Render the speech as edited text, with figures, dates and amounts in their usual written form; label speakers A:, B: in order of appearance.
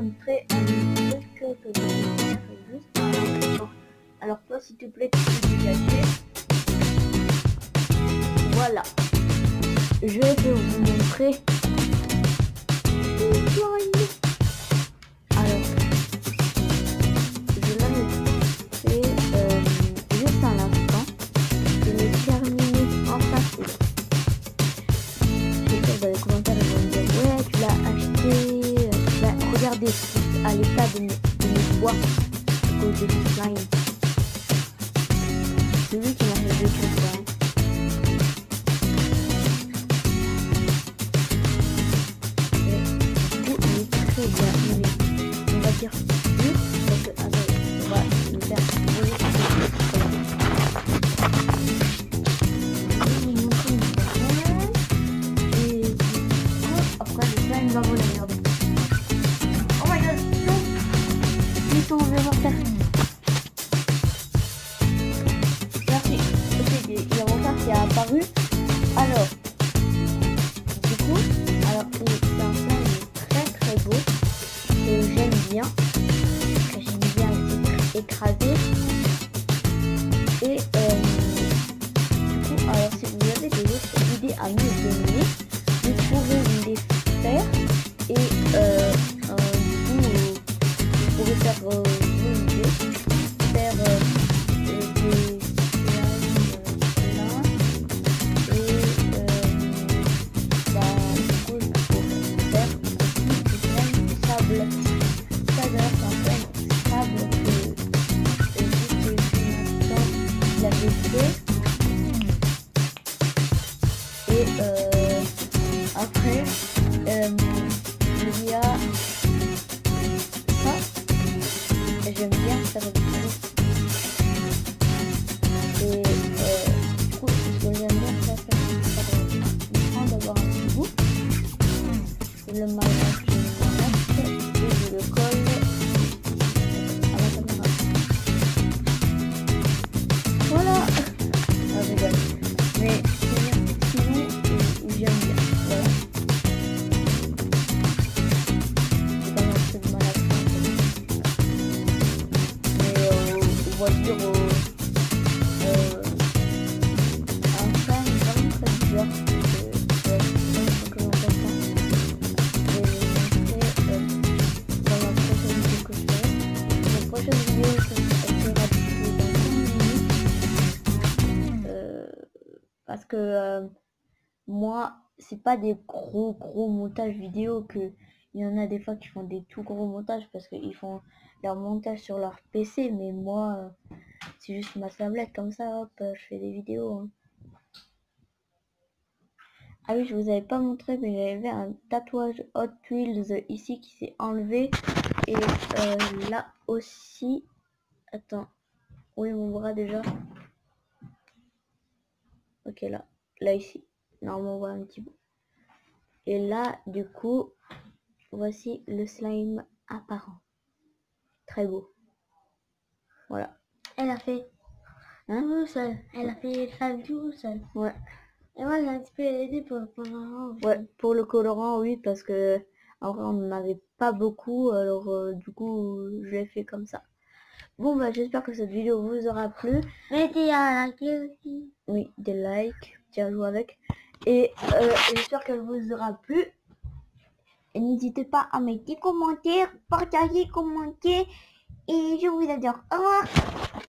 A: montrer un truc que je vais faire juste à l'instant. Alors toi, s'il te plaît, tu peux dégager. Voilà. Je vais vous montrer une slime. Alors, je l'avais fait juste à l'instant. Je l'ai terminé en facile. J'espère que dans les commentaires, ils vont me dire ouais, tu l'as acheté. Regardez à l'état de mes bois à cause de ce slime. Celui qui m'a fait le slime. Très bien, on va dire dur parce que attends, on va le faire voler et après le slime va voler. Oh my god, non, ils sont enlevés par terre. Merci. Ok, il y a mon frère qui a apparu. Alors du coup, alors c'est un slime très beau. J'aime bien aussi écraser et du coup alors si vous avez des autres idées à me donner vous pouvez me les faire et du coup vous pouvez faire vos idées, faire des slimes et du coup je pourrais faire aussi du slime sable. Ça d'ailleurs c'est un slime sable que je l'avais fait et après il y a ça et j'aime bien faire du coup et du coup ce que j'aime bien faire d'avoir un petit goût c'est le maillage que je vais mettre et je le colle à la caméra. Voilà. Ah, je rigole. Mais sinon j'aime bien. Voilà. C'est pas un truc malade. Mais on va dire un fan vraiment très dur. Parce que moi c'est pas des gros montages vidéo, que il y en a des fois qui font des tout gros montages parce qu'ils font leur montage sur leur PC, mais moi c'est juste ma tablette comme ça, hop, je fais des vidéos hein. Ah oui, je vous avais pas montré, mais j'avais un tatouage Hot Wheels ici qui s'est enlevé et là aussi, attends, oui mon bras déjà. Ok, là ici, normalement on voit un petit bout. Et là, du coup, voici le slime apparent. Très beau. Voilà.
B: Elle a fait tout seul. Elle a fait ça tout seul.
A: Ouais.
B: Et moi j'ai un petit peu aidé pour le colorant.
A: Ouais, pour le colorant, oui, parce que en vrai on n'en avait pas beaucoup, alors du coup je l'ai fait comme ça. Bon bah j'espère que cette vidéo vous aura plu.
B: Mettez à liker aussi.
A: Oui, des likes, tiens jouer avec. Et j'espère qu'elle vous aura plu. Et n'hésitez pas à mettre des commentaires, partager, commenter. Et je vous adore. Au revoir.